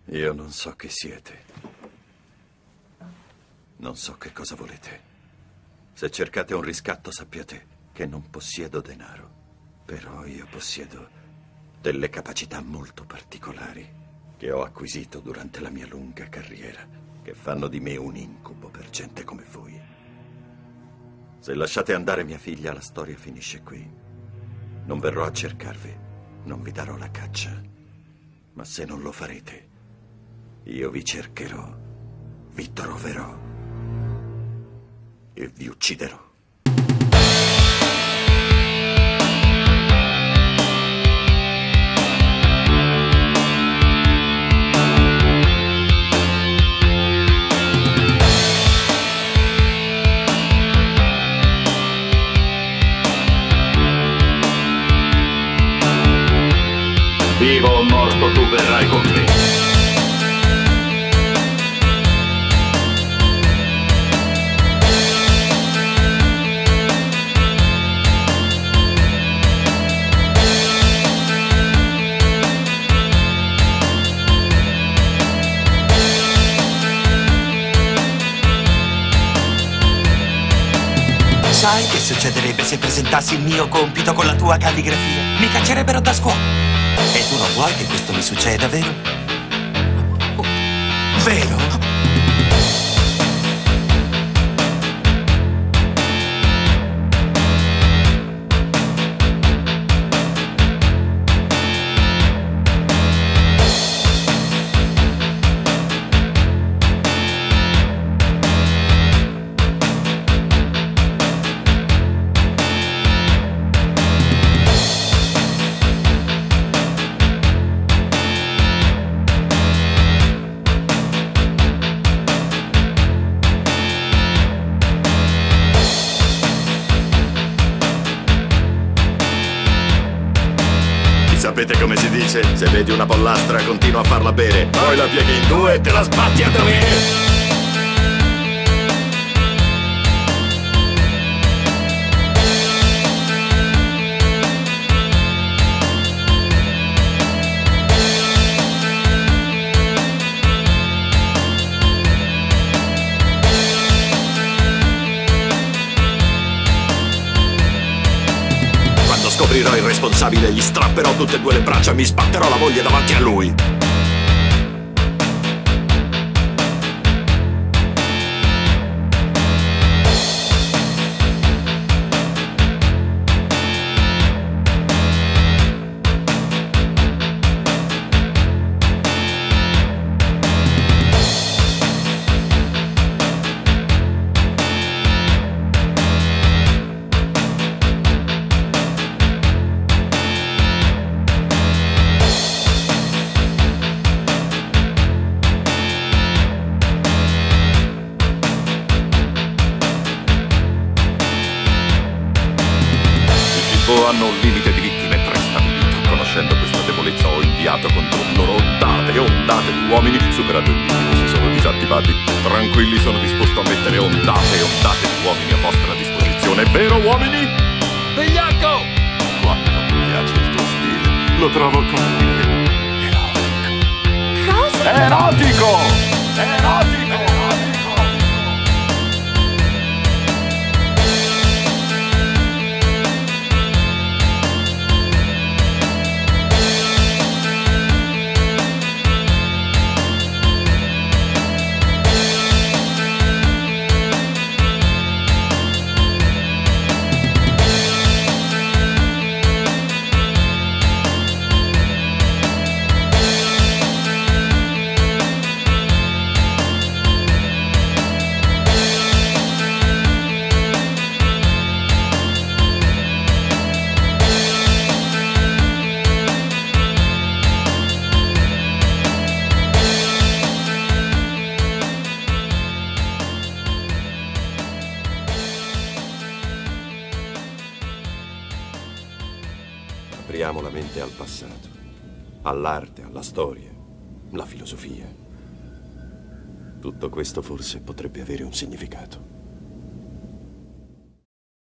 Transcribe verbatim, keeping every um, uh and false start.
Io non so chi siete. Non so che cosa volete. Se cercate un riscatto, sappiate che non possiedo denaro. Però io possiedo delle capacità molto particolari che ho acquisito durante la mia lunga carriera, che fanno di me un incubo per gente come voi. Se lasciate andare mia figlia, la storia finisce qui. Non verrò a cercarvi, non vi darò la caccia. Ma se non lo farete, io vi cercherò, vi troverò e vi ucciderò. Vivo o morto, tu verrai con me. Sai che succederebbe se presentassi il mio compito con la tua calligrafia? Mi caccerebbero da scuola. E tu non vuoi che questo mi succeda, vero? Vero? Sapete come si dice? Se vedi una pollastra continua a farla bere, poi la pieghi in due e te la sbatti a dovere. Scoprirò il responsabile, gli strapperò tutte e due le braccia e mi sbatterò la moglie davanti a lui. Hanno un limite di vittime prestabilito. Conoscendo questa debolezza ho inviato contro loro ondate e ondate di uomini. Superato il limite si sono disattivati. Tranquilli, sono disposto a mettere ondate e ondate di uomini a vostra disposizione. Vero, uomini? Vigliacco! Quanto mi piace il tuo stile. Lo trovo come erotico. Cosa? Erotico! Erotico! Apriamo la mente al passato, all'arte, alla storia, alla filosofia. Tutto questo forse potrebbe avere un significato.